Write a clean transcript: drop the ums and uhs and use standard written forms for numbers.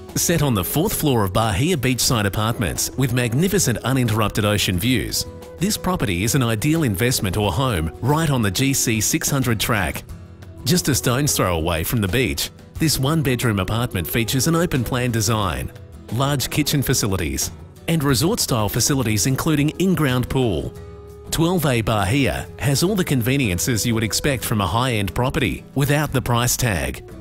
Set on the 4th floor of Bahia beachside apartments with magnificent uninterrupted ocean views, this property is an ideal investment or home right on the GC 600 track. Just a stone's throw away from the beach, this one-bedroom apartment features an open-plan design, large kitchen facilities, and resort-style facilities including in-ground pool. 12A Bahia has all the conveniences you would expect from a high-end property without the price tag.